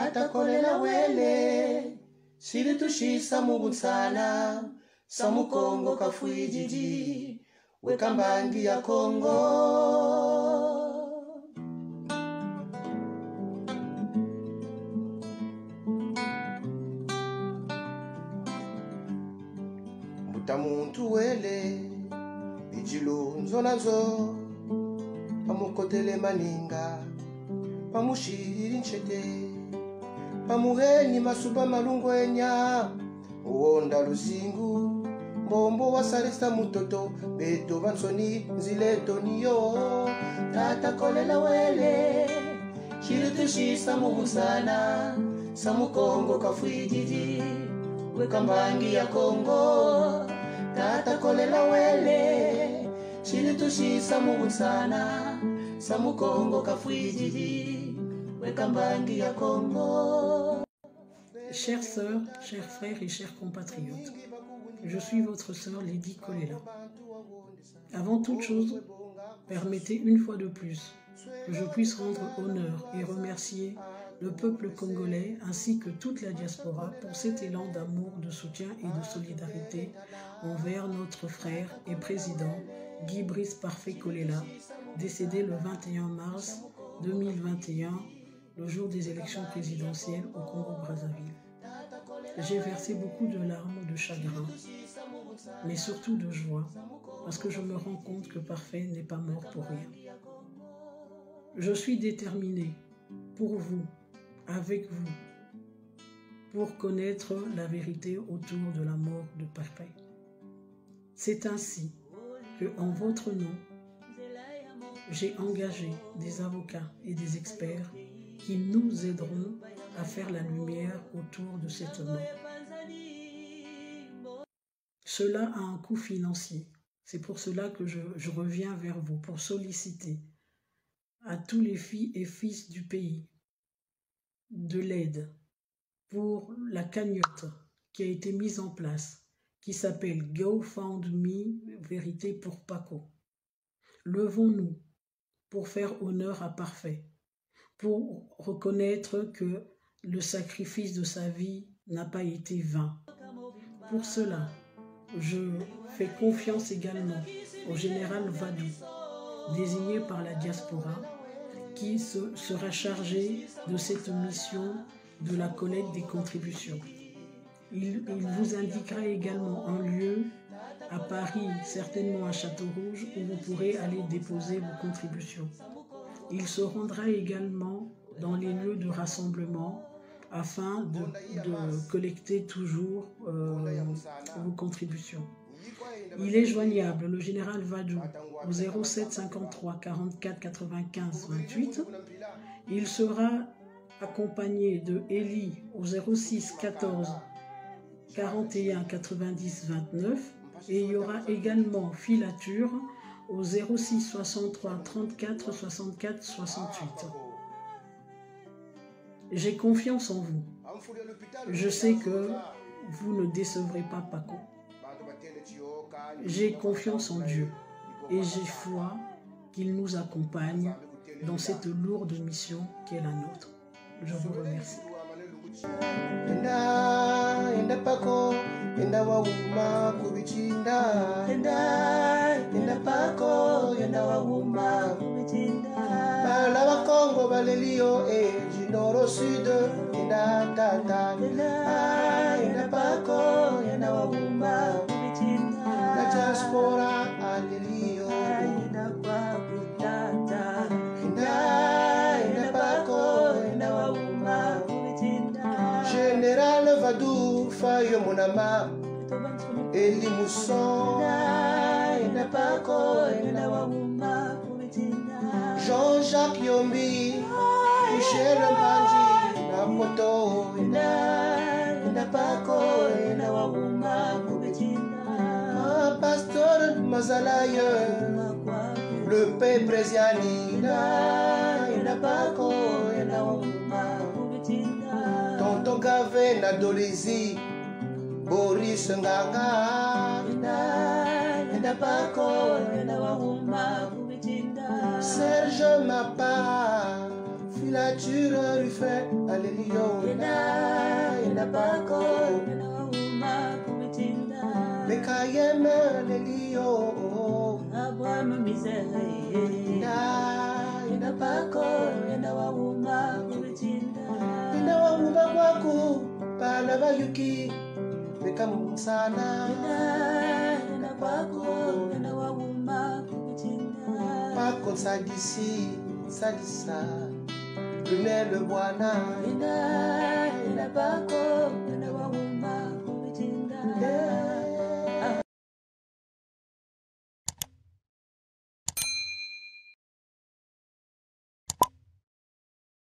tata kolela wele silitushisa mubutsana samukongo kafuijiji wekambangi ya Kongo. Mbuta muntu wele bijilo nzonazo pamukotele maninga pamushiri nchete pamuheni masuba malungu enya uonda luzingu mbombo wasarisa mutoto beto bansoni nzileto niyo tata kolela wele shiritushisa mubusana samukongo kafuijiji wekambangi ya Kongo. Tata kolela wele shiritushisa mubusana samukongo kafuijiji wekambangi ya Kongo. Chères sœurs, chers frères et chers compatriotes, je suis votre sœur Lady Kolela. Avant toute chose, permettez une fois de plus que je puisse rendre honneur et remercier le peuple congolais ainsi que toute la diaspora pour cet élan d'amour, de soutien et de solidarité envers notre frère et président Guy Brice Parfait Kolela, décédé le 21 mars 2021, le jour des élections présidentielles au Congo-Brazzaville. J'ai versé beaucoup de larmes, de chagrin, mais surtout de joie, parce que je me rends compte que Parfait n'est pas mort pour rien. Je suis déterminée pour vous, avec vous, pour connaître la vérité autour de la mort de Parfait. C'est ainsi que, en votre nom, j'ai engagé des avocats et des experts qui nous aideront à faire la lumière autour de cette mort. Cela a un coût financier. C'est pour cela que je reviens vers vous, pour solliciter à tous les filles et fils du pays de l'aide pour la cagnotte qui a été mise en place, qui s'appelle GoFundMe Vérité pour Paco. Levons-nous pour faire honneur à Parfait, pour reconnaître que le sacrifice de sa vie n'a pas été vain. Pour cela, je fais confiance également au général Vadou, désigné par la diaspora, qui sera chargé de cette mission de la collecte des contributions. Il vous indiquera également un lieu à Paris, certainement à Château-Rouge, où vous pourrez aller déposer vos contributions. Il se rendra également dans les lieux de rassemblement afin de collecter toujours vos contributions. Il est joignable, le général Vadou, au 07 53 44 95 28. Il sera accompagné de Eli au 06 14 41 90 29. Et il y aura également Filature au 06 63 34 64 68. J'ai confiance en vous. Je sais que vous ne décevrez pas Paco. J'ai confiance en Dieu et j'ai foi qu'il nous accompagne dans cette lourde mission qui est la nôtre. Je vous remercie. Pako enda wauma kubichinda enda pako enda wauma kubichinda bala bakongo balelio jinoro sud enda tata enda pako enda wauma kubichinda la diaspora alelio enda pako tata enda pako enda wauma kubichinda Général Vadou Fayo Monama Eli Mousson Jean-Jacques Yombi Michel Mbanji Napoto Pasteur Mazalaye Le Père Présiani Tonton Gave Nadolizi Boris Nganga Serge Mapa filature lui fait alléluia. Yenda bako, yenda wauma kubitinda. Mekayem alléluia. Abraham misere. Yenda bako, yenda wauma kubitinda. Yenda wauma kwaku, pala bayuki, mekamusana. Yenda bako, yenda wauma kubitinda. Pas qu'on s'addicie, s'addissa. Brunel le Boana. Yenda bako,